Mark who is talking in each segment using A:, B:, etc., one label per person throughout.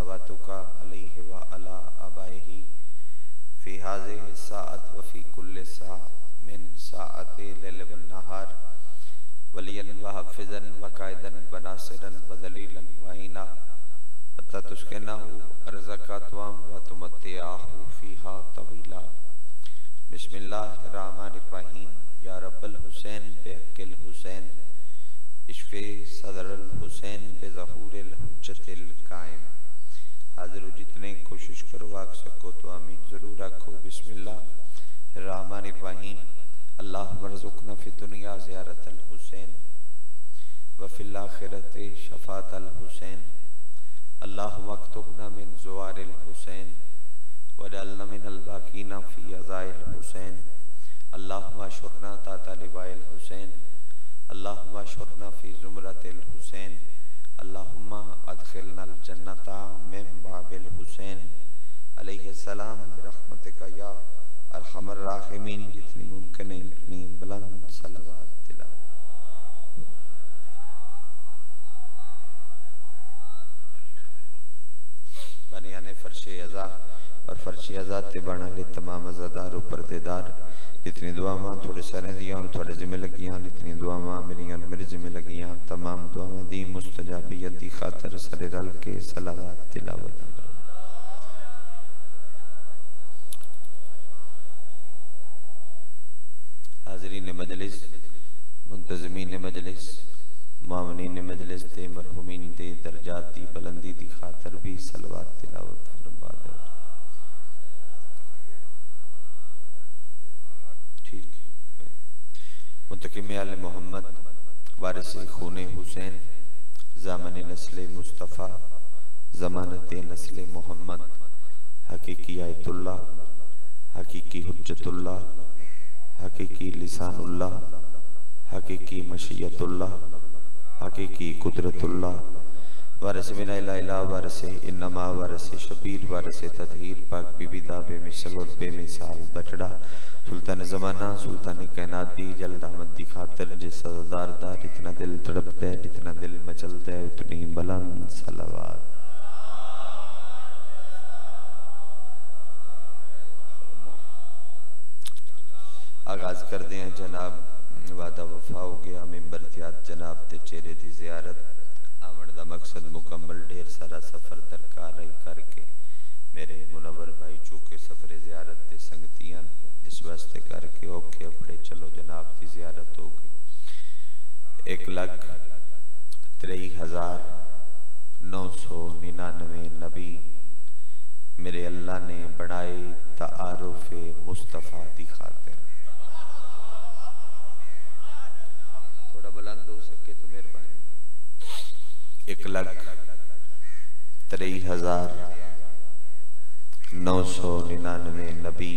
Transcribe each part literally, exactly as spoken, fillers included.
A: सलवातुका अलैहि व अला आबाइही फी हाज़िहि साअत व फी कुल्लि सा मिन साअति लैल व नहार वलियन व हाफिज़न व कायदन व नासिरन व दलीलन व ईना हत्ता तुस्किनहु अर्ज़का त्वम व तुमत्तिअहु फीहा तवीला। बिस्मिल्लाहिर रहमानिर रहीम। या रब्बल हुसैन बिहक़्क़िल हुसैन इश्फ़े सदरुल हुसैन बेज़हूरिल हुज्जतिल कायम। हाज़िर हो जितने कोशिश करो आग सको तो आमीन ज़रूर आखो। बिस्मिल्लाहिर रहमानिर रहीम। अल्लाहुम्मा रज़ुक़ना फ़ी दुनिया ज़ियारतल हुसैन व फ़िल आख़िरति शफ़ाअतल हुसैन। अल्लाहुम्मा अक्तुबना मिन ज़ुवारिल हुसैन वजअलना मिनल बाक़ीना फ़ी अज़ाइल हुसैन। अल्लाहुम्मा अशुरना ताता लिवाइल हुसैन। अल्लाहुम्मा अशुरना फ़ी ज़ुमरतिल हुसैन। अल्लाहुम्मा अदखिलनल जन्नता मिन बाबिल हुसैन अलैहिस्सलाम बिरहमतिका या अरहमर राहिमीन। जितनी मुमकिन है इतनी बुलंद सलवात तिलावत। बनियाने फर्शे अज़ा और फर्शे अज़ा ते बना ले तमाम अज़ादार ऊपर देदार जितनी दुआवां थोड़े सारे दियां और थोड़े जिम्मे लगियां जितनी दुआवां मेरी और मेरे जिम्मे लगियां तमाम दुआवां दी मुस्तजाबियत दी खातर सरे रल के सलावत तिलावत। हाज़रीन मजलिस मुंतज़मीन मजलिस मामनीन मजलिस ते मरहुमीन दे दर्जात दी बुलंदी दी खातर भी सलावत तिलावत फरमा दे। ठीक है। मुंतकिम आले मोहम्मद वारिस खूने हुसैन ज़ामन नस्ल मुस्तफ़ा ज़मानत नस्ल मोहम्मद हकीकी आयतुल्लाह हकीकी हुज्जतुल्लाह हकीकी लिसानुल्लाह हकीकी मशीयतुल्लाह हकीकी कुदरतुल्लाह वारिस बिना इला वारिस इन्नमा वारिस शबीर वारिस तदहीर पाक बीबीदा बेमिसल और बेमिसाल बटड़ा सुल्तान ज़माना सुल्तान कायनात दी जल्दामत दी खातर जिस सज़दार दा जितना दिल तड़पता है जितना दिल मचलता है उतनी बुलंद सलावत। आगाज कर दें जनाब। वादा वफा हो गया मिंबर त्यात जनाब ते चेहरे दी ज़ियारत आमण दा मकसद मुकम्मल ढेर सारा सफ़र दरकार रही करके मेरे मुनव्वर भाई चूके सफ़र ज़ियारत ते संगतियां इस वास्ते करके औखे अपड़े चलो जनाब की ज़ियारत हो गई। एक लाख त्रेई हजार नौ सौ निन्यानवे नबी मेरे अल्लाह ने बनाए तारुफ़ मुस्तफ़ा दी खातिर। थोड़ा बुलंद हो सके तो मेहरबानी। एक लाख त्रेई हजार नौ सौ निन्यानवे नबी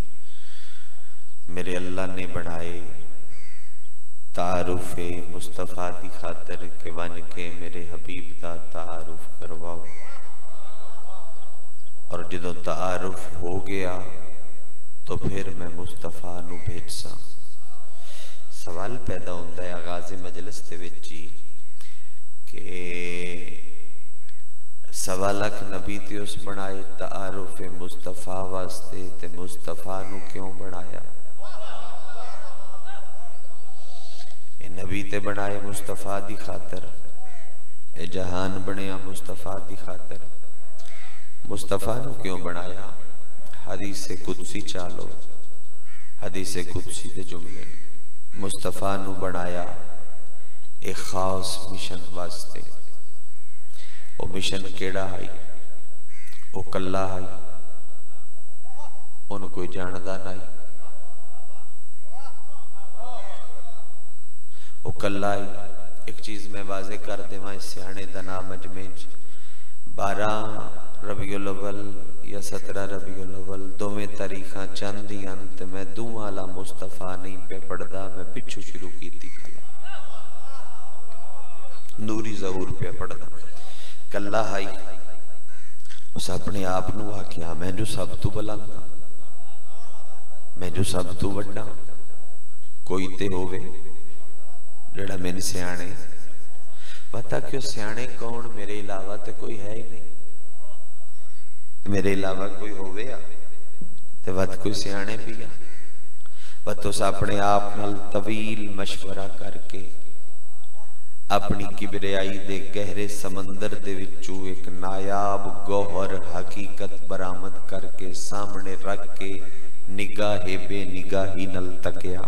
A: मेरे अल्लाह ने बनाए तारुफ़ मुस्तफ़ा दी खातिर के वन के मेरे हबीब दा तारुफ करवाओ। और जदों तारुफ हो गया तो फिर मैं मुस्तफ़ा नू भेजसा। सवाल पैदा होता है आगाज़ मजलिस दे विच ही कि सवा लख नबी ते उस बनाए तारुफ़ मुस्तफ़ा वास्ते ते मुस्तफ़ा नू क्यों बनाया? नबी ते बनाए मुस्तफ़ा दी खातर ए जहान बनया मुस्तफ़ा दी खातर। मुस्तफ़ा नू क्यों बनाया? हदीस कुदसी चालो हदीस कुदसी दे जुमले मुस्तफ़ा नू बनाया एक खास मिशन वास्ते। ओ मिशन केड़ा है? ओ कल्ला है, उन कोई जानदा नहीं। ओ कल्ला है। एक चीज मैं वाजे कर देवा इस सियाने दा नाम मजमे बारह रबीउल अव्वल या सत्रह रबीउल अव्वल दोवें तारीखां चांदियां ते मैं दूं आला मुस्तफ़ा नहीं पे पढ़दा। मैं पिछू शुरू की खला नूरी ज़हूर पे पढ़दा। कल्ला हाई उस अपने आप नू आख्या मैं जो सब तू बुलंद मैं जो सब तू वड्डा कोई ते होवे जेड़ा मैंने सियाने। पता क्यों सियाने कौन? मेरे अलावा तो कोई है ही नहीं। मेरे अलावा कोई होवे आ ते वत कोई सियाणे भी आ। वत तुस अपने आप नाल तवील मशवरा करके अपनी किबरियाई दे गहरे समंदर दे विचों एक नायाब गौहर हकीकत बरामद करके सामने रख के निगाहे बेनिगाही नल तकिया।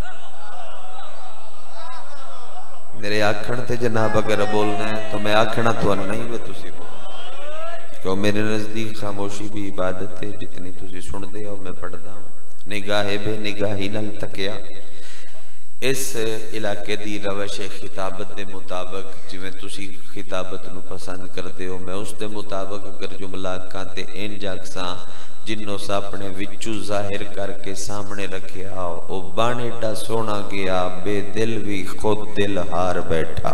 A: मेरे आखण ते जनाब अगर बोलना है तो मैं आखना तो नहीं वे तुसी बोलो, क्यों मेरे नजदीक खामोशी भी इबादत है। जितनी तुसी सुनते हो मैं पढ़दा हूं। निगाहे बेनिगाही नल तकिया। इस इलाके दी रवश खिताबत के मुताबिक जिवें तुसी खिताबत नूं पसंद करते हो, मैं उस दे मुताबिक अगर जुमला आखां ते इंज आखां जिन्हों अपने विचू जाहिर करके सामने रखिया ओ बन एडा सोना गया बेदिल भी खुद दिल हार बैठा।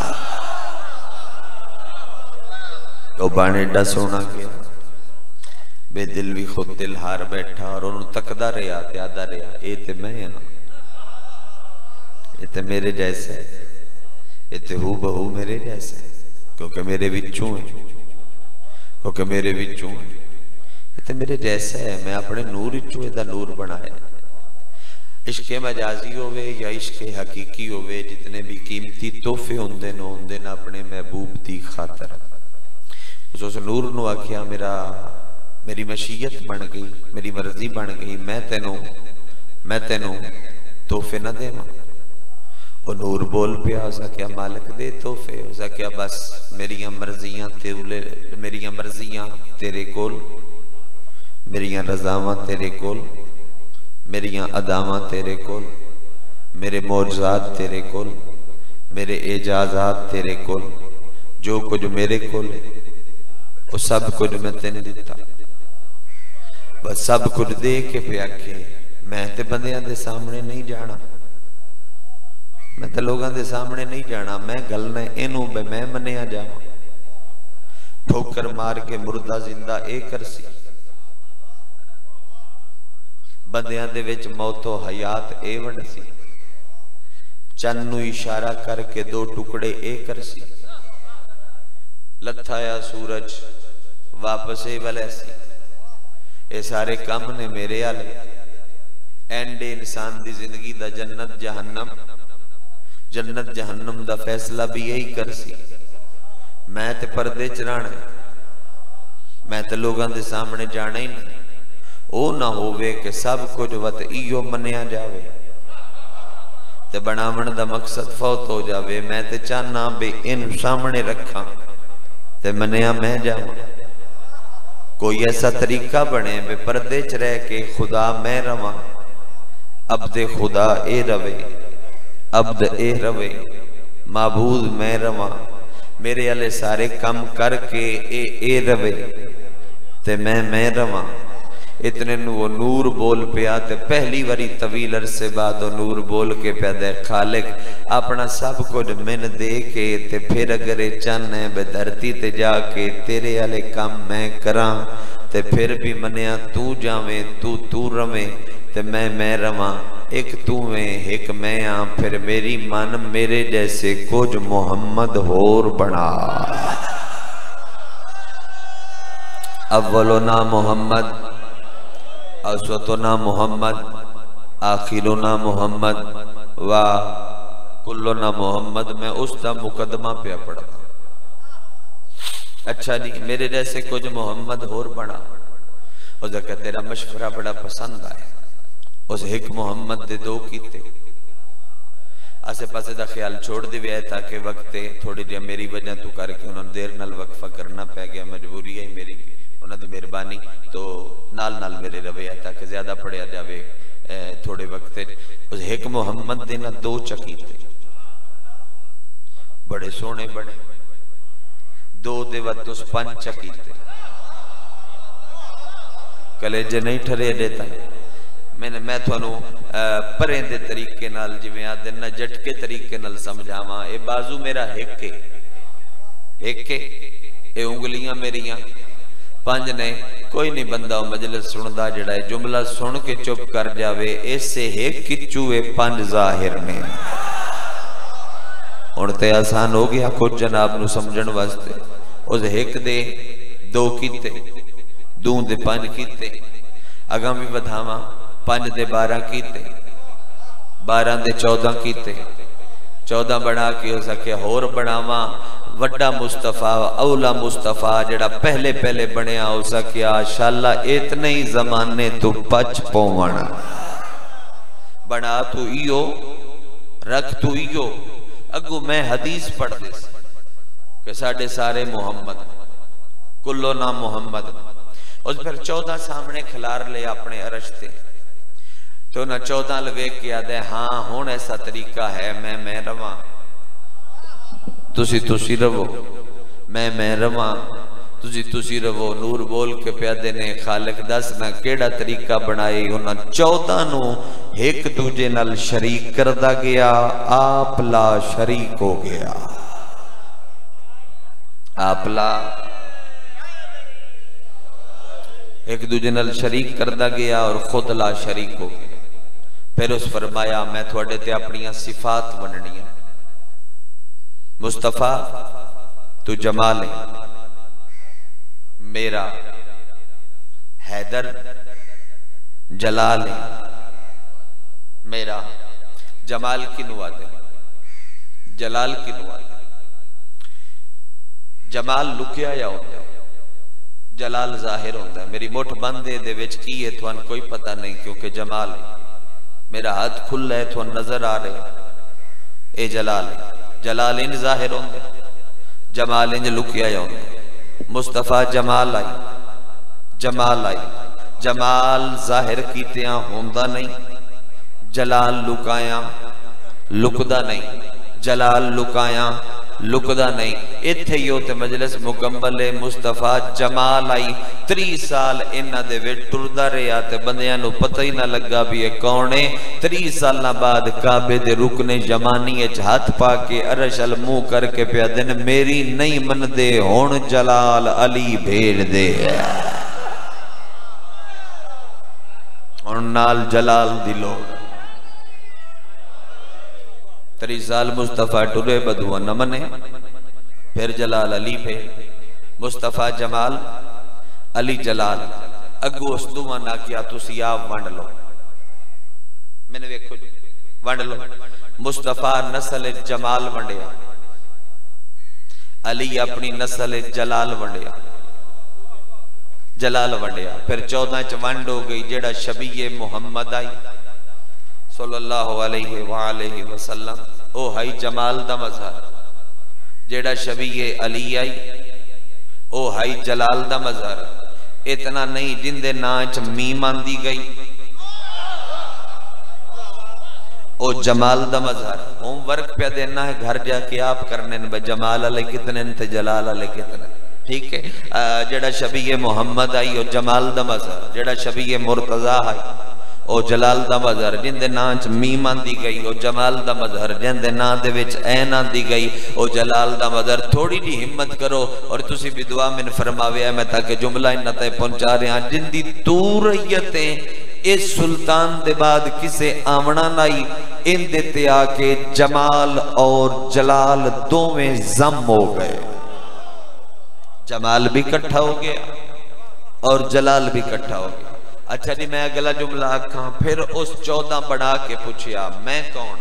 A: ओ बन एडा सोना गया बेदिल भी खुद दिल हार बैठा। और उन्होंने तकदा रहा ते आदा रहा ये ते मैं हाँ, ये ते मेरे जैसे, ये ते हू बहू मेरे जैसे, क्योंकि मेरे विचों है, क्योंकि मेरे विचों है, ये ते मेरे जैसा है। मैं अपने नूर विचों इहदा नूर बनाया। इश्के मजाजी होवे या इश्के हकीकी होवे, जितने भी कीमती तोहफे होंदे ने होंदे ने अपने महबूब दी खातर। उस उस नूर नूं आखिया मेरा मेरी मशीयत बन गई, मेरी मर्जी बन गई, मैं तेनों मैं तेनों तोहफे ना देवां। वो नूर बोल पिया, उस आख्या मालिक दे तोहफे। उस आख्या बस मेरिया मर्जियां तेरे मेरिया मर्जियां तेरे कोल, मेरिया रजावां तेरे कोल, मेरिया अदावां तेरे कोल, मेरे मौजज़ात तेरे कोल, मेरे एजाजात तेरे कोल, जो कुछ मेरे कोल है वो सब कुछ मैं तेन दिता। बस सब कुछ दे के पे आखे मैं ते बंदियां दे सामने नहीं जाना, मैं तो लोगों के सामने नहीं जाना, मैं गलना इनू मैं मनिया जावा। ठोकर मार के मुर्दा जिंदा ए करसी, बंदियां दे विच मौतो हयात ए वंडसी, चन्न नू इशारा करके दो टुकड़े ए करसी, लथाया सूरज वापस ए वलैसी। ये सारे काम ने मेरे आले। एंडे इंसान दी जिंदगी दा जन्नत जहन्नम, जन्नत जहन्नम दा फैसला भी यही कर सी। मैं ते पर्दे च रहना, मैं ते लोगों के सामने जाना ही नहीं। ओ ना होवे कि सब कुछ वत इयो मनिया जावे ते बनावन दा मकसद फौत हो जावे। मैं ते चाहना भी इन सामने रखा ते मनिया मैं जावां। कोई ऐसा तरीका बने वे पर्दे च रह के खुदा मैं रवां, अब्दे खुदा ए रवे, अब्द ए रवे, माबूद मैं रवां। मेरे आले सारे कम करके ए ए रवे ते मैं मैं रवां। इतने नू वो नूर बोल पिया ते पहली बारी तवील अरसे बाद वो नूर बोल के पिया दे खालिक अपना सब कुछ मैन दे के ते फिर अगर ये चाहना है धरती ते जाके तेरे आले काम मैं करा ते फिर भी मनिया तू जावे, तू तू रवे ते मैं मैं रवां। एक तू है एक मैं आ, फिर मेरी मन मेरे जैसे कुछ मोहम्मद होर बना। अव्वलो ना मोहम्मद, असवतोना मोहम्मद, आखिरोना मोहम्मद व कुल्लोना मोहम्मद। मैं उसका मुकदमा पे पढ़ा। अच्छा नहीं, मेरे जैसे कुछ मोहम्मद होर बना। उसका तेरा मशवरा बड़ा पसंद आया। उस एक मोहम्मद दे दो कीते। आसे पासे का ख्याल छोड़ दिया ताकि वक्ते थोड़ी जी मेरी वजह तू करके उन्होंने देर नाल वक्फा करना पै गया। मजबूरी है मेरी, उन्होंने मेहरबानी तो नाल नाल मेरे रवे ताकि ज्यादा पढ़िया जाए थोड़े वक्त। उस एक मोहम्मद दे ना दो चकीते बड़े सोहने बने, दो दे वत उस पंज चकीते कलेजे नहीं ठरे देता। मैंने मैं थोनू परे दे तरीके नाल जिवें आदे ना झटके तरीके नाल समझावां। ए बाजू मेरा एक है, एक है, ए उंगलियां मेरियां पंज ने। कोई नहीं बंदा मजलिस सुनदा जड़ा जुमला सुन के चुप कर जावे। ऐसे एक किचू ए पंज जाहिर ने। हुण ते आसान हो गया कुछ जनाब नू समझण वास्ते। उस एक दे दो कीते, दू दे पंज कीते, अगा भी वधावा, पंज दे बारह कीते, बारह दे चौदह कीते, चौदह बना के हो सके होर बनावा, वड्डा मुस्तफा औला मुस्तफा जड़ा पहले पहले बनया हो सकिया शाला इतने ही जमाने तू पच पवन बना तू इयो रख तू इयो। अगू मैं हदीस पढ़ दे कि साढ़े सारे मुहम्मद कुल्लो ना मुहम्मद। उस फिर चौदह सामने खिलार ले अपने अरश ते, तो ना चौदह लवेख के आदे हाँ हुण ऐसा तरीका है, मैं मैं रवां तुसी तुसी रवो, मैं मैं रवां तुसी तुसी रवो। नूर बोल के प्यादे ने खालिक दस ना केड़ा तरीका बनाए। उन्होंने चौदह नू एक दूजे नाल शरीक करदा गया, आप ला शरीक हो गया, आप ला एक दूजे नाल शरीक करदा गया और खुद ला शरीक हो गया। फिर उस फरमाया मैं थोड़े ते अपनियां सिफात वंडनियां। मुस्तफा तू जमाल है मेरा, हैदर जलाल है मेरा। जमाल किनू आदे, जलाल किनू आदे? जमाल लुकिया या होता है, जलाल जाहिर होता है। मेरी मुठ बंद है दे विच की है तुहानू कोई पता नहीं, क्योंकि जमाल है। मेरा हाथ खुला है तुहानू नजर आ रहे, ए जलाल है। जलाल इंज जाहिर होंगे, जमाल इंज लुकिया होंगे। मुस्तफा जमाल आई, जमाल आई, जमाल जाहिर कीतिया होंदा नहीं, जलाल लुकाया लुकदा नहीं, जलाल लुकाया लुकदा नहीं। इत्थे ही होते मजलिस मुकम्मल है। मुस्तफा जमाल आई, त्री साल इन्हां दे विच टुरदा रहा ते बंदियां नूं पता ही ना लगा भी ये कौन है। त्री साल बाद काबे दे रुकने यमानी विच हाथ पा के अरश अल मुंह करके पिया दिन मेरी नहीं मनदे, हुण जलाल अली भेज दे। हुण नाल जलाल दी लोड़। त्री साल मुस्तफा टुरे बदुआ न मने, फिर जलाल अली पे मुस्तफा जमाल अली जलाल। अगू उस दुआ ना किया तुसी आप वंड लो, मैंने वेखो जी वंड लो। मुस्तफा नस्ल जमाल वंडिया, अली अपनी नस्ल जलाल वंडिया, जलाल वंडिया। फिर चौदह च वंड हो गई। जेड़ा शबीए मुहम्मद आई सल्लल्लाहु अलैहि वालैहि वसल्लम, ओ हाई जमाल दा मजहर। जेड़ा शबीए अली आई ओ हाई जलाल दा मजहर। इतना नहीं जिंदे ना च मीम आंदी गई ओ जमाल दा मजहर। होमवर्क पे देना है घर जाके आप करने न, जमाल वाले कितने थे जलाल वाले कितने, ठीक है। जेड़ा शबीए मुहम्मद आई ओ जमाल दा मजहर। जेड़ा शबीए मुर्तजा आई ओ जलाल दा मजहर। जिंदे ना च मीम आंदी गई ओ जमाल दा मजहर। जिंदे ना दे विच ऐन आंदी गई ओ जलाल दा मजहर। थोड़ी जी हिम्मत करो और तुसी भी दुआ मैंने फरमावे मैं ताकि जुमला इन्हां तक पहुंचा रहा। जिंदी तू रैयते इस सुल्तान दे बाद किसे आवना नहीं, इंदे ते आके जमाल और जलाल दोवें जम हो गए। जमाल भी इकट्ठा हो गया और जलाल भी इकट्ठा हो गया। अच्छा जी मैं अगला जुमला आखा। फिर उस चौदह बढ़ा के पूछया मैं कौन,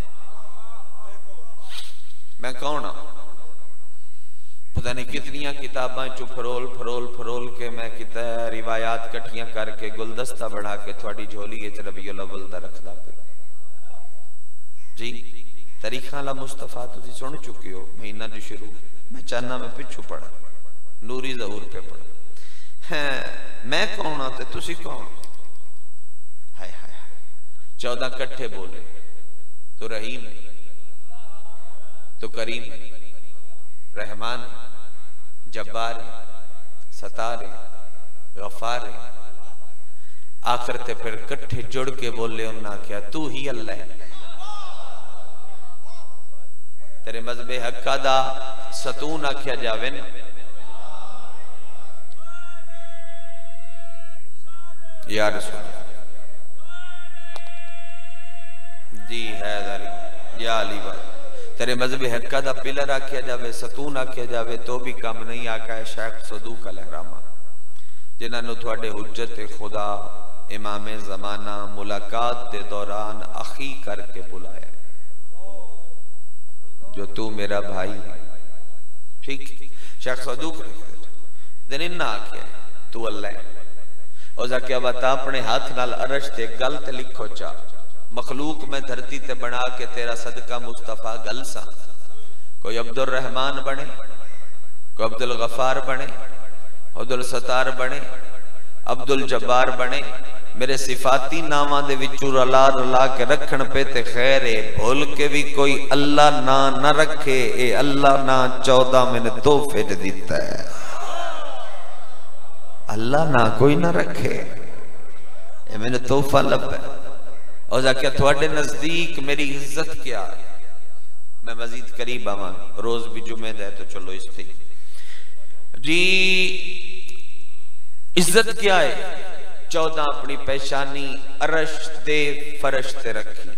A: मैं कौन हाँ? पता नहीं कितनिया किताबां चो फरोल फरोल फरोल के मैं किता रिवायात कट्ठियां करके गुलदस्ता बना के थोड़ी झोली इच रबीउल अव्वल दा रखदा पे जी। तरीखा ला मुस्तफा तुसी सुन चुके हो, महीना जो शुरू मैं चाहना मैं पिछू पढ़ा नूरी ज़हूर पे पढ़ा है। मैं कौन हाँ ते तुसी कौन? हाय हाय चौदह कट्ठे बोले तो रहीम है, तो करीम है, रहमान है, जब्बार है, सतार है, गफार है। आखिर ते फिर कट्ठे जुड़ के बोले उन्ना क्या तू ही अल्लाह है। तेरे मजहबे हक्का दा सतून आख्या जावे ना या रसूल जी हैदर या अली बात। तेरे मजहब हक्का दा पिलर आख्या जावे, सतून आख्या जावे तो भी कम नहीं। आका है शेख सदूक अलैहिर्रहमा जिन्होंने थोड़े हुज्जत खुदा इमाम ज़माना मुलाकात के दौरान अखी करके बुलाया, जो तू मेरा भाई है। ठीक शख्स सदूक दिन इन्ना आख्या तू अल्लाह है। और क्या बता अपने हाथ नाल अरश ते गलत लिखो चा मखलूक में धरती ते बना के तेरा सदका मुस्तफा गल सा। कोई अब्दुल रहमान बने, कोई अब्दुल गफार बने, अब्दुल सतार बने, अब्दुल जब्बार बने, मेरे सिफाती नावां दे विचों रला रला के रखन पे ते खैर है। भूल के भी कोई अल्लाह ना न रखे, ए अल्लाह ना चौदह मैंने तोहफे दे दिता है। अल्लाह ना कोई ना रखे, ए मैंने तोहफा लब है। और जाके थोड़े नजदीक मेरी इज्जत क्या है। मैं मजीद करीब आवा, रोज भी जुमे दे तो चलो इस जी इज्जत क्या है। चौदह अपनी पहचानी अरश दे फरश ते रखी,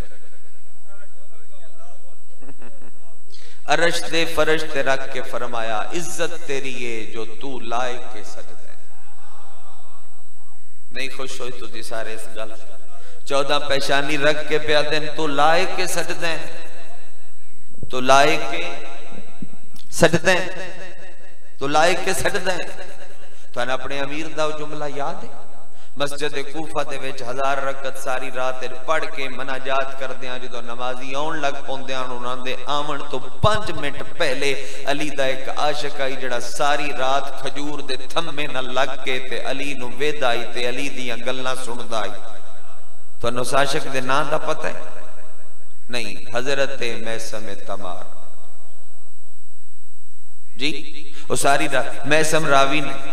A: अरश दे फरश ते रख के फरमाया इज्जत तेरी है जो तू लाए के सजदे। नहीं खुश हो तुझे सारे इस गल। चौदह पहचानी रख के पे दिन तू लाए के सजदे, तो लाए के सजदे, तो लाए के सजदे। तो अपने अमीर दा जुमला याद है, मस्जिद कूफा दे विच हजार रकत सारी रात पढ़ के मनाजात करदे आ, जो नमाजी आउण लग पौंदे आ उन्हां दे आवन तो पांच मिनट पहले अली दा एक आशिक आई जिहड़ा सारी रात खजूर दे थम्मे नाल लग के ते अली नूं वेद आई ते अली दीयां गल्लां सुणदा आई। तुहानूं उस आशिक दे नां दा पता है? नहीं, हजरत मैसम तमार जी। वो सारी रात मैसम रावी ने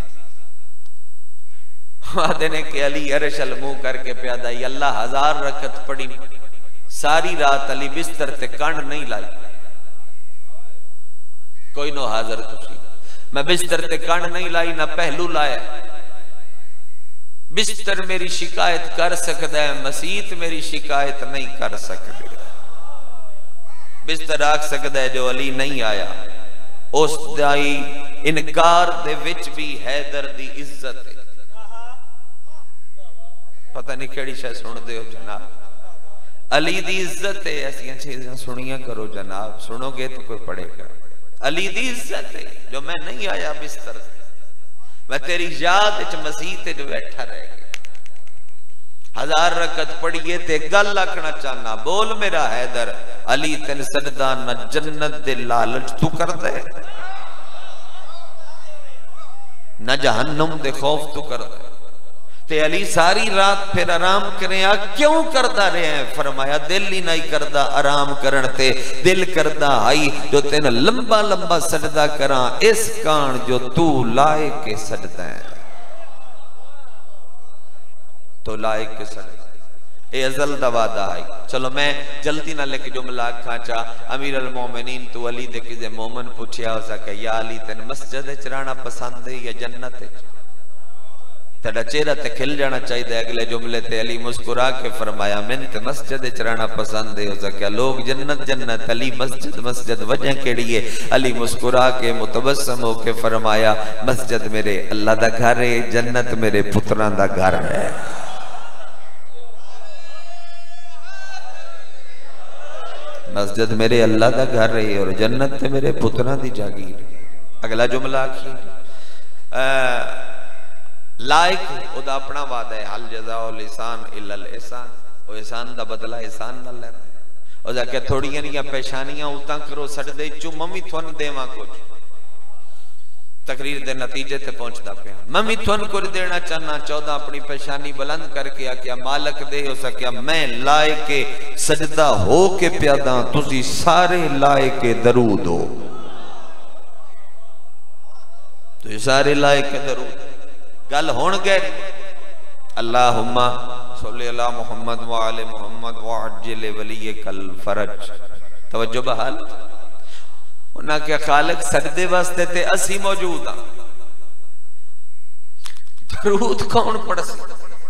A: आदे ने कि अली अरश अल मुंह करके प्यादा अल्लाह हजार रकत पड़ी, सारी रात अली बिस्तर ते कंड नहीं लाई। कोई नो हाजर तुसी, मैं बिस्तर ते कंड नहीं लाई ना पहलू लाया। बिस्तर मेरी शिकायत कर सकता है, मसीत मेरी शिकायत नहीं कर सकते। बिस्तर आख सकता है जो अली नहीं आया, उस दाई इनकार दे विच भी हैदर दी इज्जत है। पता नहीं केड़ी शायद सुनते हो जनाब, अली दी इज्जत है। ऐसी चीजें सुनिया करो जनाब, सुनोगे तो कोई पढ़ेगा। अली दी इज्जत है जो मैं नहीं आया बिस्तर से, मैं तेरी याद च मसीह ते बैठा रह गया। हजार रकत पढ़िए ते गल आखना चाहना, बोल मेरा हैदर अली तेन सजदा न जन्नत दे लालच तू कर दे, न जहन्नम दे खौफ तू कर दे। ते अली सारी रात फिर आराम करे आ, क्यों करता रहे हैं? फरमाया दिल ही नहीं करता आराम करन ते, दिल करता आई जो तेन लंबा लंबा सजदा करा इस कान जो तू लाए के सजदा है। तो लाए के सजदा ए अजल दा वादा है। चलो मैं जल्दी ना लेके जुमला आखा चा। अमीर अल मोमिनीन तू अली दे किसे मोमन पूछया हो सके या अली तेन मस्जिद च रहना पसंद है या जन्नत च? तेरा चेहरा ते खिल जाना चाहिए। अगले जुमले ते अली मुस्कुरा के फरमाया मैंने ते मस्जिद च रहना पसंद है। हो सके लोग जन्नत जन्नत, अली मस्जिद मस्जिद, वजह केड़ी है? अली मुस्कुरा के मुतबस्सम होके फरमाया मस्जिद मेरे अल्लाह दा घर है, जन्नत मेरे पुत्रां दा घर है। मस्जिद मेरे अल्लाह दा घर है और जन्नत ते मेरे पुत्रां दी जागीर। अगला जुमला आखिए लायक ओदा अपना वादा है, हल जज़ाउल इहसान इल्लल इहसान। ओ इहसान दा बदला इहसान नाल लेना। ओ जाके थोड़ियां नियां पेशानियां उतां करो सजदे चो मम्मी थोन देवा कुछ। तकरीर दे नतीजे ते पहुंचदा पिया, मम्मी थोन कुछ देना चाहना। चौदह अपनी पेशानी बुलंद करके आख्या मालक दे हो सकिया मैं लाए के सजदा हो के प्यादा, तुसी सारे लाए के दरूद हो। तो सारे लाए के दरूद गल होण गए। अल्लाहुम्मा सल्ली अला मुहम्मद व आले मुहम्मद व अज्जिल वलियकल फरज। तवज्जो बहाल उन्हें क्या खालिक सजदे वास्ते ते असी मौजूद हां, दरूद कौन पढ़ सी?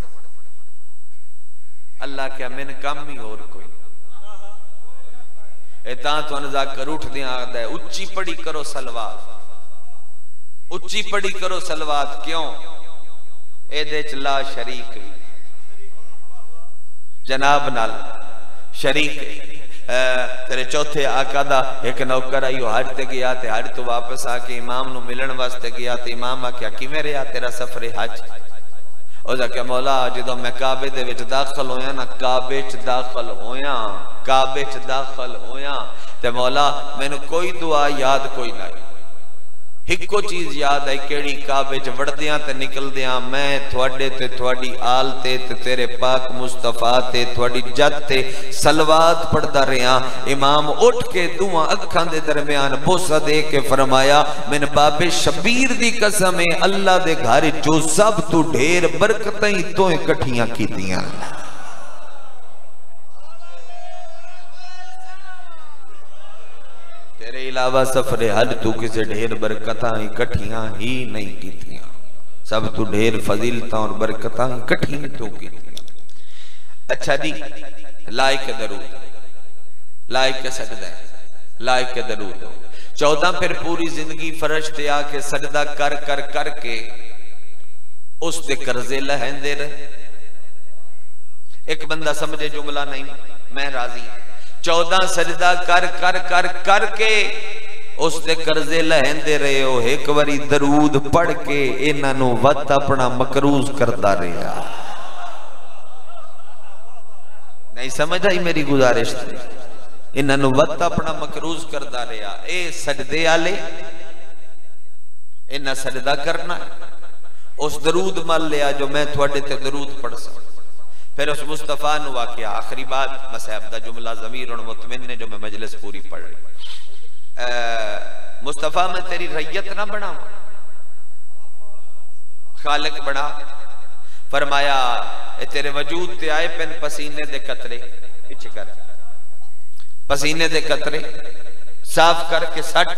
A: अल्लाह क्या मैंने कम ही और कोई इतां तुहानू जाकर उठदे आखदा है उच्ची पढ़ी करो सलवात, उच्ची पढ़ी करो सलवात। क्यों? एदे च ला शरीक भी जनाब नाल शरीक तेरे चौथे आका दा एक नौकर आई हज ते गया ते हज तो वापस आके इमाम नु मिलन वास्ते गया ते इमाम आख्या किवें रहा तेरा सफर हज। उस आख्या मौला जो मैं काबे दे विच दाखिल होया ना काबे च दाखिल होया काबे च दाखिल होया ते मौला मैनू कोई दुआ याद कोई ना हिको चीज याद आई केड़ी काबे च वड़दियां ते निकलदियां मैं थोड़े ते थोड़ी आल ते ते तेरे पाक मुस्तफा ते थोड़ी जद ते सलवात पढ़दा रहा। इमाम उठ के दुआ अखां दे दरमियान बोसा दे के फरमाया मैंने बाबे शबीर दी कसम है अल्लाह दे घर जो सब तू ढेर बरकतां तो इकट्ठियां कीतियां। तेरे अलावा सफर हज तू किसे ढेर बरकतां इकट्ठियां ही नहीं कीतियां। सब तू ढेर फजीलतां और बरकतां इकट्ठियां तू कीतियां। अच्छा जी लायक दरूद लायक सजदा लायक दरूद चौदह फिर पूरी जिंदगी फर्श ते आके सजदा कर कर कर के उस दे कर्जे लहंदे रहे। एक बंदा समझे जुमला नहीं मैं राजी चौदह सजदा कर कर कर कर के उस दे कर्जे लहंदे रहे हो। एक बारी दरूद पढ़ के इन्हां नू वत अपना मकरूज करता रहा। नहीं समझ आई मेरी गुजारिश इन्हां नू वत अपना मकरूज करता रहा। ए सजदे आले इन्हां सजदा करना उस दरूद मल लिया जो मैं थोड़े ते दरूद पढ़ सकता। फिर उस मुस्तफा नु आख्या आखिरी बात मसहब दा जुमला ज़मीर और मुतमिन ने जो मैं मजलिस पूरी पढ़ रही मुस्तफा मैं तेरी रैयत ना बना खालिक बना। फरमाया ए तेरे वजूद ते आए पेन पसीने दे कतरे पीछे कर पसीने दे कतरे साफ करके सट।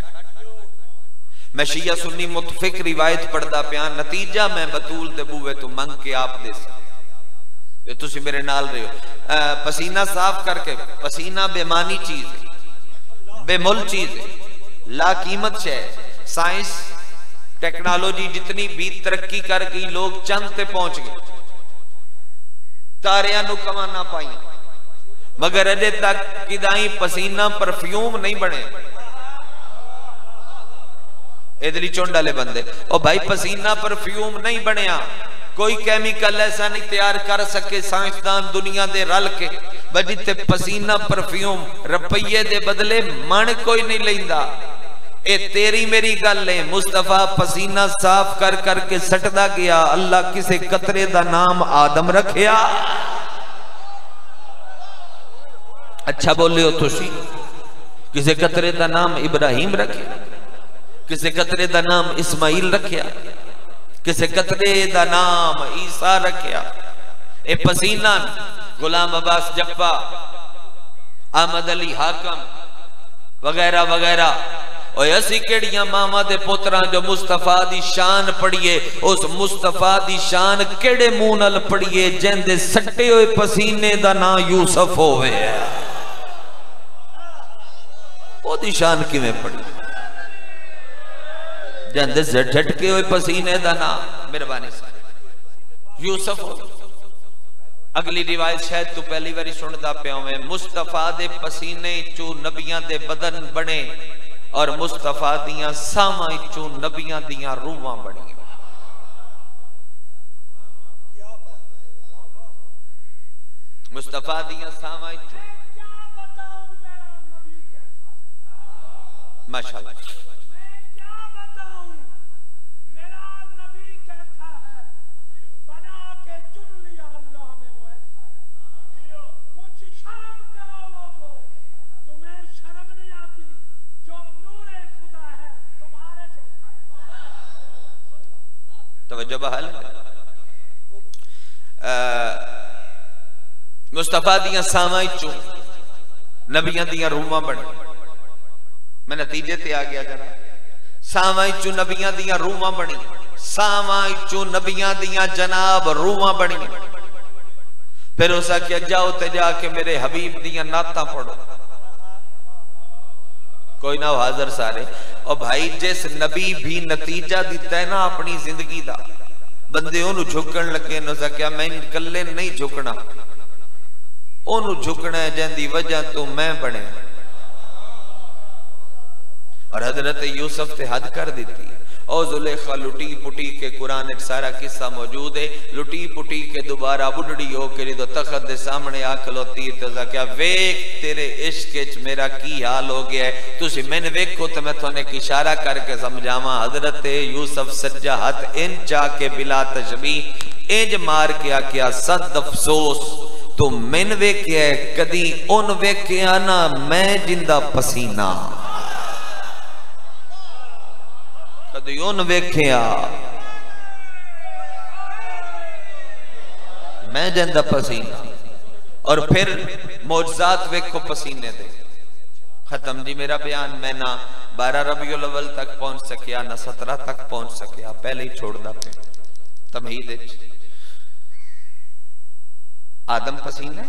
A: मैं शिया सुन्नी मुतफिक रिवायत पढ़दा पिया नतीजा मैं बतूल दे बूवे तो मंग के आप दे तुसी मेरे नाल रहे हो। पसीना साफ करके पसीना बेमानी चीज है बेमुल चीज है ला कीमत है। साइंस टेक्नोलॉजी जितनी भी तरक्की कर गई लोग चंद ते पहुंच गए तारियां नु कमाना पाई मगर अजे तक किदाई पसीना परफ्यूम नहीं बने। इधरी चुंड वाले बंदे ओ भाई पसीना परफ्यूम नहीं बनया कोई केमिकल ऐसा नहीं तैयार कर सके साइंसदान दुनिया दे रल के जिथे पसीना परफ्यूम रुपये दे बदले मन कोई नहीं लेंदा। ए तेरी मेरी गल है मुस्तफा पसीना साफ कर करके सटदा गया। अल्लाह किसे कतरे दा नाम आदम रखिया। अच्छा बोले हो तुसी किसे कतरे दा नाम इब्राहिम रखिया किसे कतरे दा नाम इस्माइल रखिया किसे कतरे दा नाम ईसा रखिया। ए पसीना गुलाम अब्बास जफ्फा अहमद अली हाकम वगैरह वगैरह और असी केड़ियां मामा दे पुत्रा जो मुस्तफा दी शान पढ़िए उस मुस्तफा दी शान केड़े मुंह नाल पढ़िए जिंदे सट्टे हुए पसीने दा नाम यूसुफ होवे। ओदी शान किवें पढ़ी जिंदे झटके हुए पसीने दा नाम मेहरबानी से यूसुफ हो। अगली रिवायत शायद तू पहली बारी सुनदा पिया होवे मुस्तफा दे पसीने चो नबियां दे बदन बने और मुस्तफा दियां सावां चो नबियां दियां रूहां बनी। मुस्तफा दियां सावां चो माशाअल्लाह मुस्तफा दियां सावां चो नबियां दियां रूहां बनी। मैं नतीजे ते आ गया जरा सावां चो नबियां दियां रूहां बनी सावां चो नबियां दियां जनाब रूहां बनी। फिर उस आख्या जाओ ते जाके मेरे हबीब दियां नातां पढ़ो। कोई ना हाजर सारे और भाई जिस नबी भी नतीजा दिता है ना अपनी जिंदगी दा बंदे ओनू झुकन लगे न सकिया मैं कल्ले नहीं झुकना, ओनू झुकना है जिंदी वजह तो मैं बने। और हजरत यूसुफ ते हद कर दी और जुलेखा लुटी पुटी के कुरान एक सारा किस्सा मौजूद है। लुटी पुटी के दोबारा बुढ़ड़ी हो के जो तखत दे सामने आ खलोती तो क्या वेख तेरे इश्क च मेरा की हाल हो गया है, तुसी मैंने वेखो तो मैं थोने एक इशारा करके समझावा। हजरत यूसुफ सज्जा हाथ इन चा के बिला तशबी इंज मार के आख्या सद अफसोस तो मैन वेख्या कदी उन वेख्या ना मैं जिंदा पसीना, कदी उन वेख्या मैं जिंदा पसीना। और फिर मौजज़ात वेखो पसीने दे। खत्म जी मेरा बयान। मैं ना बारह रबीउल अव्वल तक पहुंच सकिया ना सत्रह तक पहुंच सकिया, पहले ही छोड़दा पे तमहीद। आदम पसीने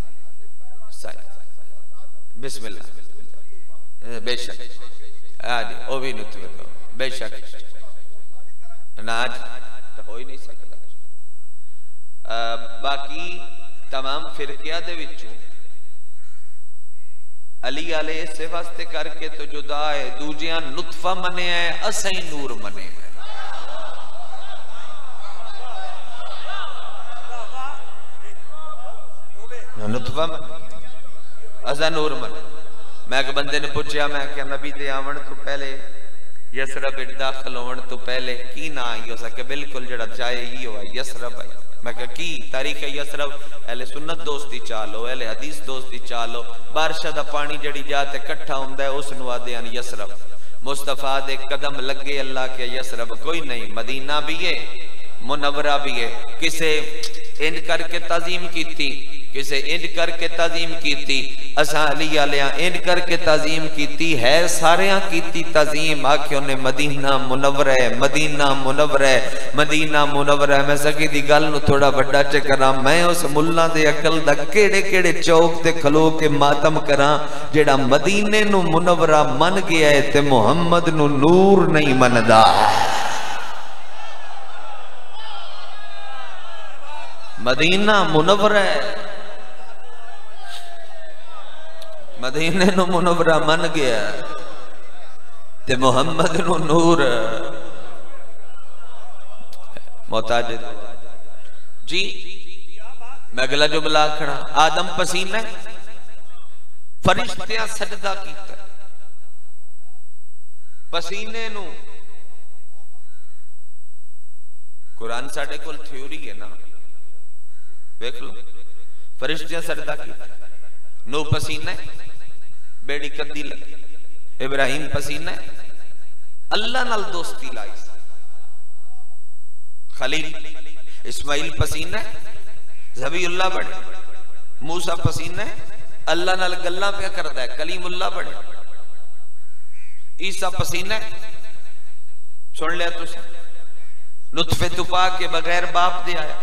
A: बिस्मिल्लाह बेशक आज ओ भी नुतवे तो बेशक नाज तो हो ही नहीं सकता। बाकी तमाम फिरकिया दे विचों अली आले इसे वास्ते करके तो जुदा है, दूजिया नुतफा मने है असई नूर मने है। नुतफा असा नूर मने। मैं एक बंदे ने पूछा, मैं क्या नबी दे आवन तो पहले यसरब दाखिल होने तो पहले की ना आई हो सके? बिल्कुल जड़ा चाहे ही हो यसरब आई। मैं क्या की तारीख है यसरब? अहले सुन्नत दोस्ती चालो, अहले हदीस दोस्ती चालो। बारिश दा पानी जड़ी जाते इकट्ठा हुंदा है उसनु आदे अन यसरब। मुस्तफा दे कदम लगे अल्लाह के यसरब कोई नहीं। मदीना भी है, मुनव्वरा भी है। किसे इंज करके ताजीम कीती, किसे इंज करके ताजीम कीती। असा अली आलिया इंज करके ताजीम कीती है, सारियां कीती ताजीम। आख्यो ने मदीना मुनव्वरा है, मदीना मुनव्वरा है, मदीना मुनव्वरा है। मैं सकी दी गल नु थोड़ा बड़ा च करा। मैं उस मुल्ला दे अकल दा केड़े केड़े चौक ते खलो के मातम करा जेड़ा मदीने नु मुनव्वरा मन गया है ते मुहम्मद नु नूर नहीं मनदा। मदीना मुनव्वरा है, मदीने नु मुनव्वरा मन गया ते मुहम्मद नु नूर मोहताज जी। मैं अगला जुमला आखना, आदम पसीना फरिश्तियां सजदा कीता पसीने नु। कुरान साडे कोल थ्योरी है ना, देख लो। फरिश्तियां सजदा कीता, नू पसीना बेड़ी कंदी लगी, इब्राहिम पसीना अल्लाह नाल दोस्ती लाई, खलील इस्माइल पसीना ज़बीउल्लाह बने, मूसा पसीना अल्लाह नाल गल्लां पे करदा है कलीमुल्लाह बने, ईसा पसीना सुन लिया तुसी नुतफे तुपा के बगैर बाप दे आया,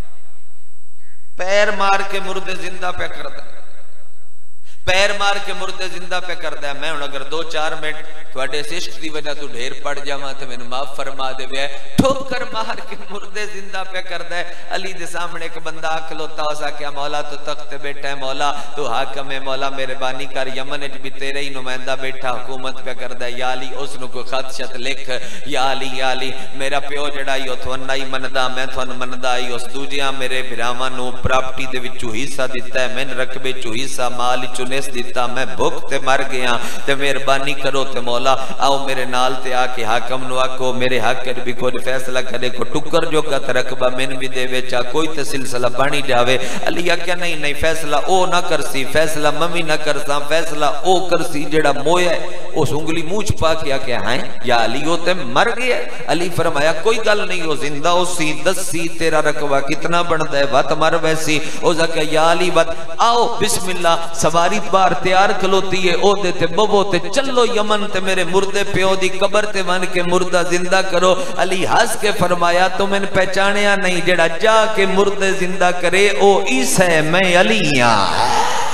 A: पैर मार के मुर्दे जिंदा पे करदा, पैर मार के मुर्दे जिंदा पे करदा। मैं हुण अगर दो चार मिनट थोड़े इश्क की वजह तो ढेर पड़ जावा तो मैंने माफ फरमा दे। ठोकर मार के मुर्दे जिंदा पे करदा है। अली दे सामने एक बंदा खलोता हो सा क्या मौला तो तख्त बैठा है, मौला तो हाकम है, मौला मेहरबानी कर यमन च भी तेरे ही नुमाइंदा बैठा हुकूमत पे करदा है। या अली उसनु कोई खत शत लिख, या अली या अली मेरा प्यो जड़ा ही थोना ही मनदा, मैं थोन मनदा ही। उस दूजिया मेरे भरावां नू प्रॉपर्टी दे विचों हिस्सा दिता है, मैंने रकबे चो हिस्सा माल चो दिता, मैं भुख ते मर गया ते मेहरबानी करो ते मौला आओ मेरे नाल ते आके हाकम नु आखो मेरे हक भी कोई फैसला करे, को टुकर जो का रकबा मैन भी देवे, चा कोई ते सिलसिला बनी जावे। अली आख्या नहीं नहीं फैसला ओ ना करसी, फैसला मम्मी ना करसा, फैसला ओ करसी जेड़ा मोया उस उंगली मुंह च पा के आख्या है या अली ओ ते मर गया। अली फरमाया कोई गल नहीं, ओ जिंदा उसी दसी तेरा रकबा कितना बनता है, वत मर वैसी। ओ जाके या अली वत आओ बिस्मिल्लाह सवारी बार तैयार खलोती है, ओ दे ते बबो ते चलो यमन ते मेरे मुर्दे प्यो दी कबर ते बन के मुर्दा जिंदा करो। अली हंस के फरमाया तो मैंने पहचानिया नहीं, जेड़ा जा के मुर्दे जिंदा करे ओ ईसा है, मैं अली हां।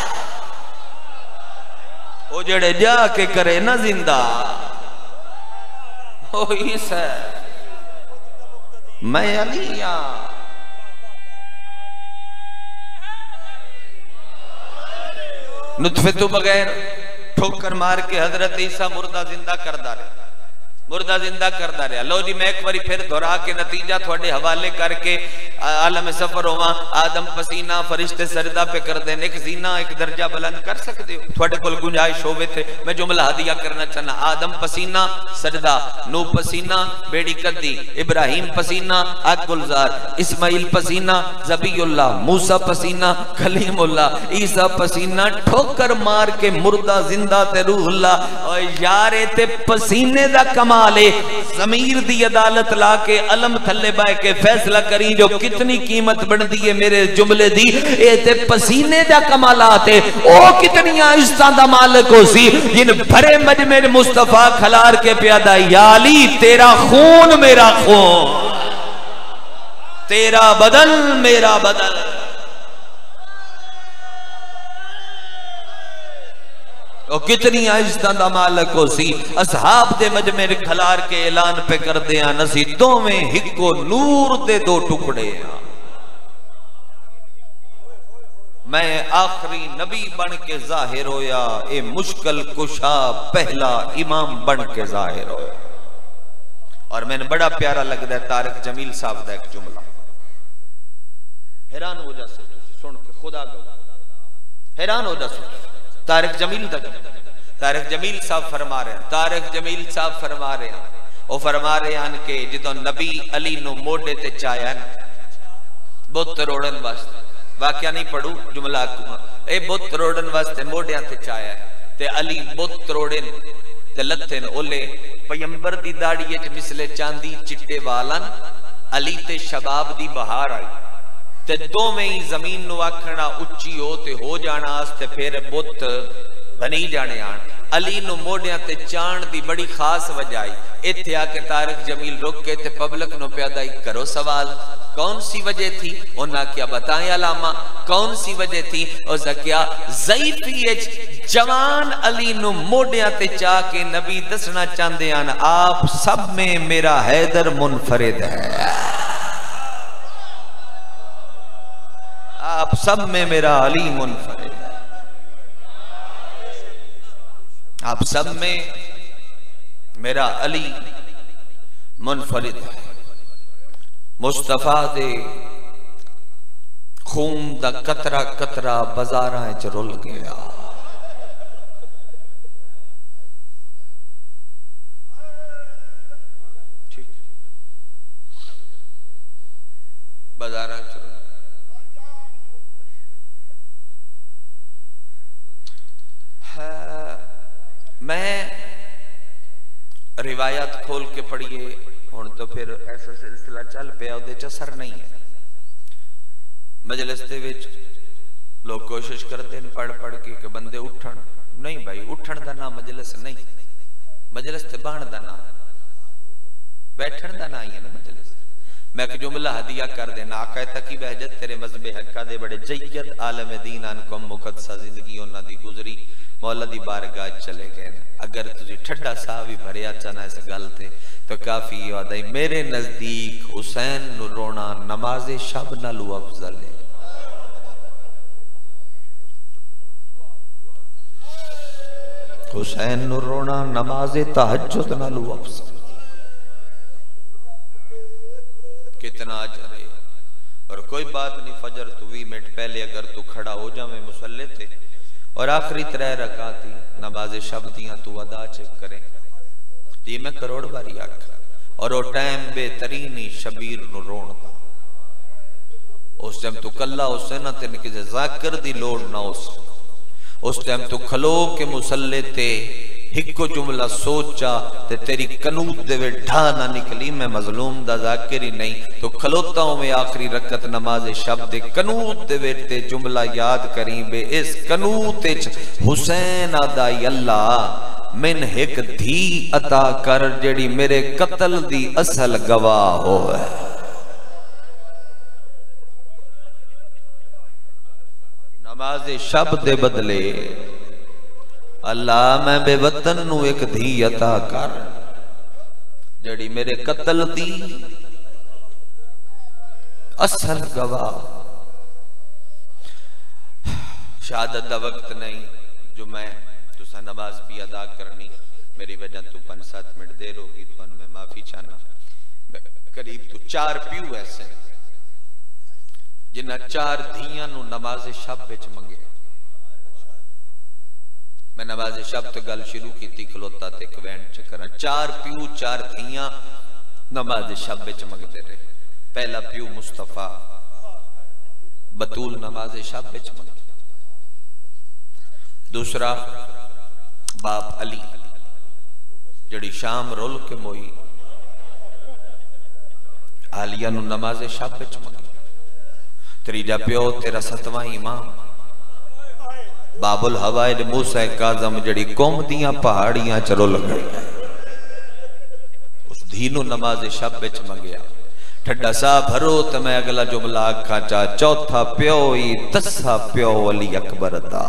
A: ओ जेड़े जा के करे ना जिंदा ओ ईसा है, मैं अली हां। नुतफे तो बगैर ठोकर मार के हजरत ईसा मुर्दा जिंदा करदा रहे, मुर्दा जिंदा करदा रहा। लो जी मैं एक बारी फिर दोहरा के नतीजा थोड़े हवाले करके आलम सफर होवा। आदम पसीना फरिश्ते सरदा पे कर देने, एक जीना एक दर्जा बुलंद कर सकते हो, थोड़े कोल गुंजाइश होवे थे। मैं जुमला हदिया करना चाहना। आदम पसीना सरदा, नूह पसीना बेड़ी कद्दी, इब्राहिम पसीना आग गुलजार, इस्माइल पसीना ज़बीउल्लाह, मूसा पसीना कलीमुल्लाह, ईसा पसीना ठोकर मार के मुर्दा जिंदा ते रूहुल्लाह। और यार ते पसीने दा कमाल है। ज़मीर दी अदालत ला के अलम थल्ले बह के फैसला करी जो कितनी कीमत बनती है मेरे जुमले दी। ए ते पसीने दा कमालात है। ओ कितनी इज्जतां दा मालिक हो सी जिन भरे मजमे मुस्तफा खलार के प्यादा या अली तेरा खून मेरा खून, तेरा बदन मेरा बदन। ओ कितनी इज्जतां दा मालिक हो सी। असहाब दे मजमे खलार के ऐलान पे कर दे नसी दोवें हिको नूर दे दो टुकड़े। मैं आखिरी नबी बन के जाहिर होया, ए मुश्किल कुशा पहला इमाम बन के जाहिर होया। और मैंने बड़ा प्यारा लगता है तारिक जमील साहब का एक जुमला, हैरान हो जा सुन के, खुदा गवाह हैरान हो जा सुन। तारिक जमील तक तारिक जमील साहब फरमा रहे हैं, तारिक जमील साहब फरमा रहे हैं, वो फरमा रहे हैं कि जो नबी अली नु मोढे ते चाया बुत रोड़न वास्ते, वाकया नहीं पढ़ू जुमला ए बुत रोड़न वास्ते मोढिया ते चाया ते अली बुत रोड़न ते लत्थन ओले पैगंबर दी दाढ़ी च मिसले चांदी चिट्टे वालन अली ते शबाब दी बहार आई ते दोवें ही जमीन नु आखना उच्ची हो ते हो जाना आस्ते फिर बुत बनी जाने आन। अली नु मोढियां ते चाण दी बड़ी खास वजह आई। इत्थे आके तारिक जमील रुक के ते पब्लिक नु प्यादा करो सवाल, कौन सी वजह थी? उन्हें क्या बताएं अलामा, कौन सी वजह थी? उस क्या ज़ईफ़ी जवान अली नु मोढियां ते चा के नबी दसना चाहते हैं आप सब में मेरा हैदर मुनफरिद है, आप सब में मेरा अली मुनफरिद है, आप सब में मेरा अली मुनफरिद है। मुस्तफा दे खून दा कतरा कतरा बाजारां च रुल गया। ठीक बाजारां च मैं रिवायत खोल के पढ़िए हुण तो फिर ऐसा सिलसिला चल पिया उहदे च असर नहीं है। मजलिस दे विच लोग कोशिश करते हैं पढ़ पढ़ के कि बंदे उठन, नहीं भाई उठन दा ना मजलिस नहीं, मजलिस ते बहन दा ना, बैठन दा ना ही है ना मजलिस। मैं एक जुमला हदिया कर देना, आका तकी बहजत तेरे मजहबे हक्का दे बड़े जय्यद आलम दीन अनकुम मुकद्दसा जिंदगी उन्हां दी गुजरी मौला दी बारगाह चले गए। अगर तुझे ठंडा सा भी भरिया चाहना इस गल ते तो काफी याद आई मेरे नजदीक हुसैन नु रोना नमाज़े शब नालू अफजल है। हुसैन नु रोना नमाज़े तहज्जुद नालू अफजल। कितना अजर है। और कोई बात नहीं, फजर तू बीस मिनट पहले अगर तू खड़ा हो जावे मुसल्ले ते और आखिरी त्रै रकाती नमाज़े शब दियां तू अदा चेक करे, जी मैं करोड़ बारी आख। और वो टाइम बेहतरीन ही शबीर नु रोण दा, उस टाइम तू कला उसे ना तेन किसी जाकिर दी लोड़ ना उस उस टाइम तू खलो के मुसल्ले ते हिको जुमला सोचा ते तेरी कनूत दे वे ढा ना निकली मैं मजलूम दा जाकिर ही नहीं तो खलोता हूं मैं आखिरी रकत नमाज शब दे कनूत दे वे ते जुमला याद करी बे इस कनूत च हुसैन आदा अल्लाह मैन एक धी अता कर जेड़ी मेरे कत्ल दी असल गवाह होवे। नमाज शब दे बदले अल्लाह मैं बेवतन नू एक धी अता कर जड़ी मेरे कत्ल दी असल गवाह। शहादत का वक्त नहीं जो मैं तुसा नमाज भी अदा करनी, मेरी वजह तो पांच सात मिनट देर होगी तो मैं माफी चाहना। करीब तो चार प्यू ऐसे जिन्हें चार धियां नू नमाज शब विच मंगे। मैं नमाज शब तो गल शुरू की खलोता ते कवैन च करा। चार प्यू चार धियां नमाज शब विच मंगते रहे। पहला प्यू मुस्तफा बतूल नमाज शब विच मंगे। दूसरा बाप अली जड़ी शाम रोल के मोई आलिया नू नमाज शब विच मंगे। त्रीजा प्यो तेरा सतवां इमाम बाबुल हवाए मूसा काज़म जड़ी कौम दियां पहाड़ियां च रुल गई, उस धी नू नमाज शब विच मंगया। ठड्डा सा भरो तो मैं अगला जुमला आखा चा। चौथा प्यो ही तस्सा प्यो अली अकबर दा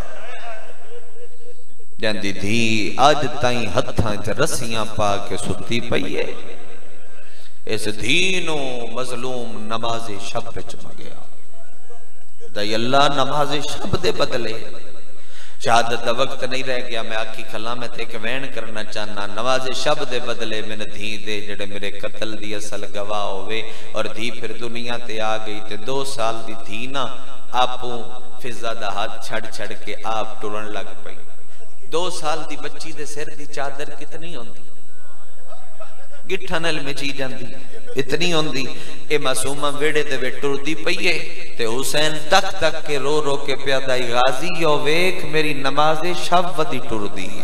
A: जंदी धी अज ताई हत्थां च रस्सियां पा के सुती पई है। इस धी नू मजलूम नमाज शब विच मंगया। दई अल्लाह नमाज शब दे बदले शहादत का वक्त नहीं रह गया। मैं आखी खला मैं ते एक वैन करना चाहना। नमाज शब दे बदले मैंने धी दे जड़े मेरे कतल दी असल गवाह होवे। और धी फिर दुनिया ते आ गई ते दो साल दी धी ना आपू फिजा दा हाथ छड़ छड़ के आप टुरन लग पई। दो साल दी बच्ची दे सिर दी चादर कितनी होंदी, गिठा नाल मिची जांदी, इतनी होंदी। ए मासूमा वेड़े दे वे टुरदी पईए ते हुसैन तक तक के रो रो के प्यादाई गाजी यो वेख मेरी नमाज़े शब वदी टुरदी है,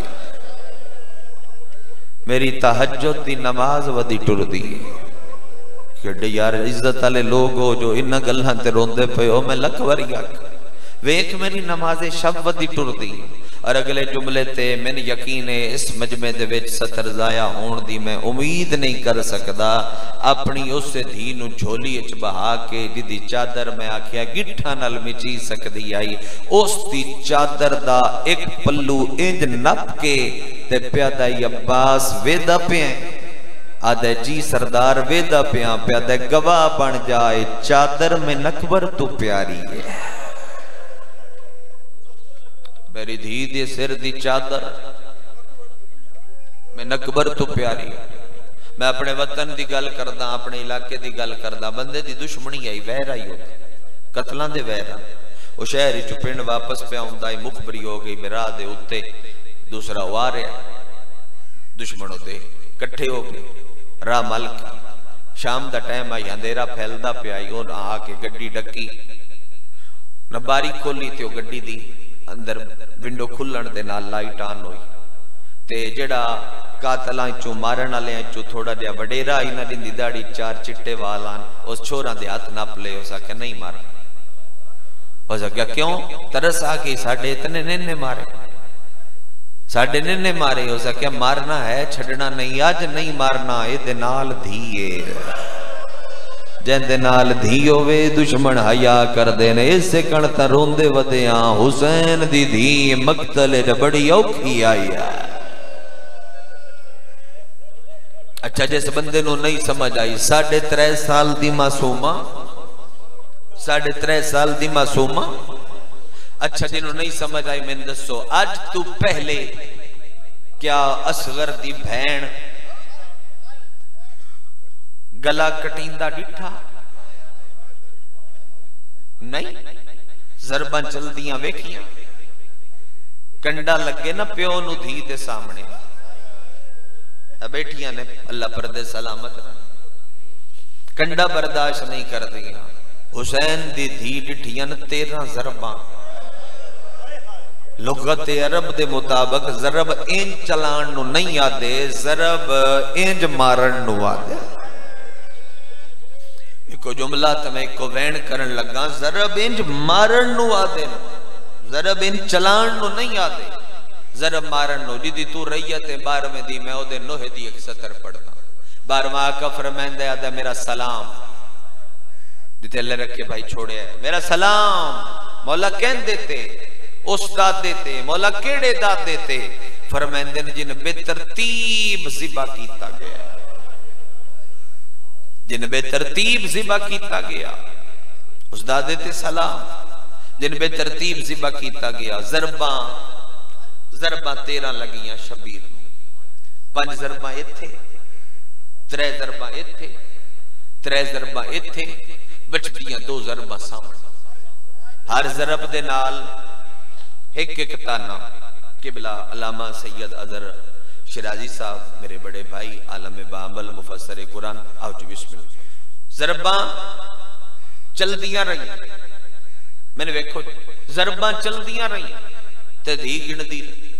A: मेरी तहज्जुद दी नमाज वदी टुरदी है। कि यार इज्जत वाले लोग हो जो इन गल्लां ते रोंदे पे हो। मैं लख वारी आख वेख मेरी नमाज़े शब वदी टुरदी। और अगले जुमले ते मैंने यकीन है इस मजमे दे विच सतर जाया होने दी मैं उम्मीद नहीं कर सकदा। अपनी उस धी नू झोली च बहा के जिदी चादर मैं आख्या गिठा नाल मिची सकदी आई, उस दी चादर दा एक पल्लू इंज नप के ते प्यादा अब्बास वेदा पे आदे जी सरदार वेदा पिया प्यादा गवाह बन जाए चादर में नकबर तू प्यारी है। मेरी धी दे सिर दी चादर मैं नकबर तो प्यारी। मैं अपने वतन दी गल करदा, अपने इलाके दी गल करदा। बंदे दी दुश्मनी आई वैर आई होती, कतलां दे वैर। वो शहर चो पिंड वापस पे आउंदा है, मुखबरी हो गई मेरा दे उत्ते, दूसरा आ रहा, दुश्मनों दे कट्ठे हो गए। राह मल के शाम दा टाइम आई, अंधेरा फैलदा पिया। उन आके गड्डी डकी न बारी खोली ते गड्डी दी अंदर विंडो खुलण दे नाल लाइट ऑन हुई ते जेड़ा कातलां चों मारन वाले चों थोड़ा जिहा वडेरा इना दी दाढ़ी चार चिट्टे वाल आन, उस छोरा दे हाथ नप ले। उस आख्या नहीं मार। उस आख्या क्यों? तरस आ गई साडे इतने नेने मारे, साडे नेने मारे। उस आख्या मारना है छड़ना नहीं, अज नहीं मारना। इहदे नाल धीए जिंदे नाल धी होवे दुश्मन हया कर देने। इसे कण तां रोंदे वधिया हुसैन दी धी मकतल बड़ी औखी आई है। अच्छा जिस बंदे नूं नहीं समझ आई, साढ़े त्रै साल दी मासूमा, साढ़े त्रै साल दी मासूमा। अच्छा जिन्हों नहीं समझ आई मैंने दसो, अज तू पहले क्या असगर दी भैन गला कटींदा डिठा? नहीं। जरबा चलदियां वेखियां, कंडा लगे ना प्यो नू धी दे सामने बैठियां ने, अल्लाह परदे सलामत। कंडा बर्दाश्त नहीं कर दिया। हुसैन दी धी डिठियां तेरह जरबा। लुगत अरब दे मुताबिक जरब इंज चलान नू नहीं आदे, जरब इंज मारन नू आदे। एको जुमला तो मैं एको वैन करन लगा, जरब इंज मारन नू आदे, जरब इंज चलान नू नहीं आदे, जरब मारन नू। जिदी तू रैयत बारहवें दी मैं ओदे नोहे दी एक सतर पढ़दा। बारहवां आका फरमांदा आदा मेरा सलाम जिते अल्लाह रखे भाई छोड़े मेरा सलाम। मौला कहंदे ते उस दादे ते, मौला केड़े दादे ते? फरमांदे ने जिन बेतरतीब ज़िबा कीता गया। जिन बेतरतीब ज़िबा कीता गया उस दादे ते सलाम, जिन बेतरतीब ज़िबा कीता गया। ज़रबा ज़रबा तेरह लगियां शबीर नूं, पंज ज़रबा इत्थे, त्रै ज़रबा इत्थे, त्रै ज़रबा इत्थे, बचदियां दो ज़रबा सामने। हर ज़रब दे नाल एक एक ताना। किबला अल्लामा सैयद अज़हर शिराजी साहब मेरे बड़े भाई आलम बामल मुफस्सर कुरान। आओ जी बिस्मिल्लाह। ज़रबा चलदियां रही, मैंने वेखो ज़रबा चलदियां रही ते धी गिनदी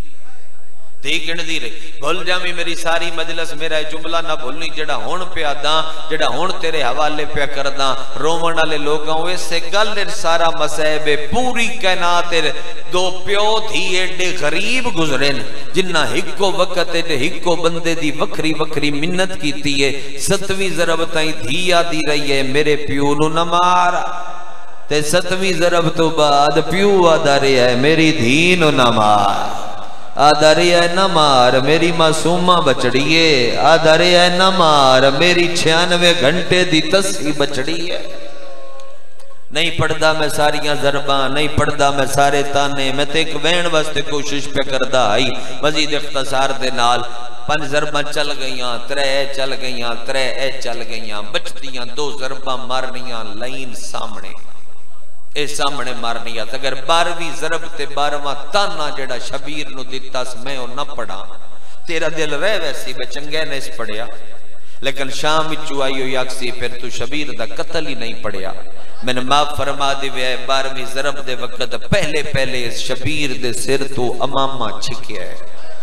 A: धी गिनदी रही। भुल जावी मेरी सारी मजलस, मेरा जुमला ना भुलनी जेड़ा हुण पिया दा, जेड़ा हुण तेरे हवाले पिया करदा। रोवण वाले लोगां इसे गल सारा मसैब पूरी कायनात दो प्यो धी एडे गरीब गुजरे न जिन्ना हिको वक्त ते हिको बंदे दी वखरी वखरी मिन्नत कीती है। सतवीं ज़रब ताई धी आदी रही है मेरे प्यो नू न मार, ते सतवीं ज़रब तो बाद प्यो आदा रहा है मेरी धी नू न मार। आदा रहा है न मार मेरी मासूमा बचड़िए, आदा रहा है न मार मेरी छियानवे घंटे दी तसी बचड़ी है। नहीं पढ़दा मैं सारियां ज़रबा, नहीं पढ़दा मैं सारे ताने, मैं तो एक वहन वास्ते कोशिश पे करदा आई। मजीद इख्तसार दे नाल पंज ज़रबा चल गईयां, त्रै चल गईयां, त्रै चल गईयां, बचदियां दो ज़रबा मारनियां लाइन सामने, ए सामने मारनी। अगर बारहवीं ज़रब ते बारहवां ताना जेड़ा शबीर नू दिता मैं ओ न पढ़ा, तेरा दिल रह वैसी मैं चंगे ने इस पढ़िया, लेकिन शाम विचू आई हुई आखसी फिर तू शबीर दा कतल ही नहीं पढ़िया। मैंने माफ फरमा दिव्या बारहवीं ज़रब दे वक्त पहले पहले शबीर दे सिर तो अमामा छिकिया है।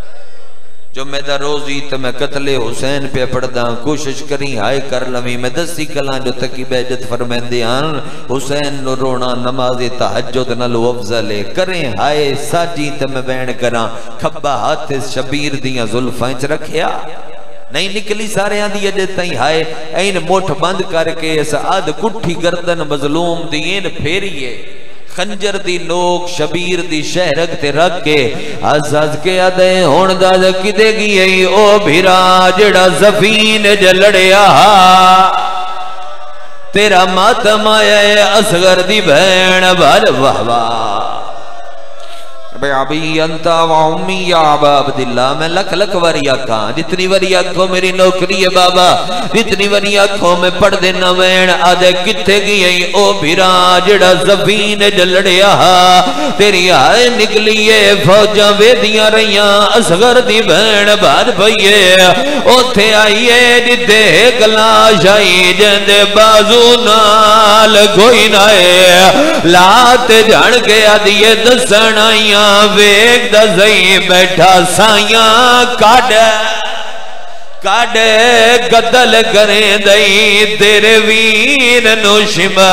A: जो मेरा रोजी तो मैं कतले हुसैन पे पढ़दा, कोशिश करी हाय कर लवी मैं दसी कला जो तकी बेजत फरमेंदे आन हुसैन नो रोना नमाज़े तहज्जुद नालों अफजल है। करें हाय साजी तो मैं बैन करा, खब्बा हाथ शबीर दियां जुल्फां च रखिया नहीं निकली सारे दी अजे तई। हाय ऐन मुठ बंद करके इस अध कुठी गर्दन मजलूम दी ऐन फेरिए, खंजर दी नोक शबीर दी शहरक ते रख के हस हस के आदे हुण दस किदे गई ओ भीरा जेड़ा ज़फीन ज लड़िया, तेरा मातम आया असगर दी भैन भर वाह वाह। अभी अंता वाउमी या अब्दुल्ला मैं लख लख वारी आखा, जितनी वारी आखो मेरी नौकरी है बाबा, जितनी वारी आखो मैं पढ़ देना वैन आदे किथे गई ओ भीरा जेड़ा ज़फीन च लड़िया, तेरी हाय निकलीए फौजा वेदियां रहियां असगर दी भैन बाद पईए, ओथे आईए जिथे कलाश आई जंदे बाजू नाल कोई ना लात जान के आदिए दसन आईया वेग दई बैठा साइया काड काड गदल करे दई तेरे वीर नो शिमा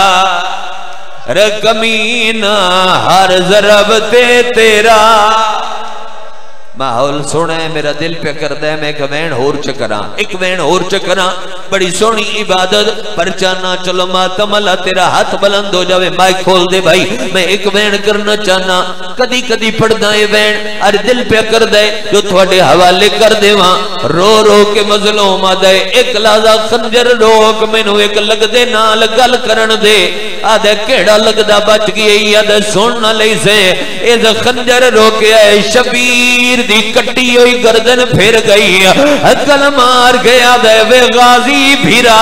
A: रकमीना हर ज़रब ते तेरा। माहौल सोना है मेरा दिल पे करता है मैं एक वैन होर चकरा, एक वैन होर चकरा। बड़ी सोहनी इबादत पर चाहना चलो मातम अल्लाह तेरा हाथ बुलंद हो जावे, माइक खोल दे भाई मैं एक वैन करना चाहना। कदी कदी पढ़दा है वैन अरे दिल पे कर दे जो थोड़े हवाले कर देवा, रो रो के मजलूम आदा एक लाजा खंजर रोक मैनू एक लगदे नाल गल करन दे, आदे केड़ा लगदा बच गई आदे सुन ना लई से इस खंजर रोके आए शबीर दी कट्टी हुई गर्दन फिर गई, अकल मार गया दे वे गाजी फिरा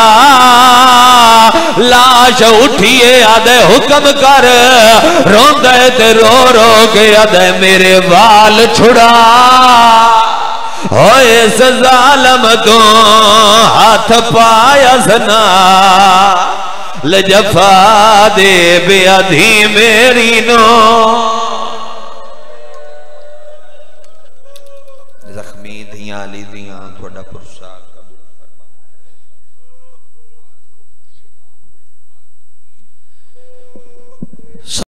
A: लाश उठिए आदे हुक्म कर रोंदा ते रो रो गया दे मेरे वाल छुड़ा होए ज़ालिम तो हाथ पाया सना लजफा दे बेअधी मेरी नो। जख्मी धियां ली दियां थोड़ा पुरसा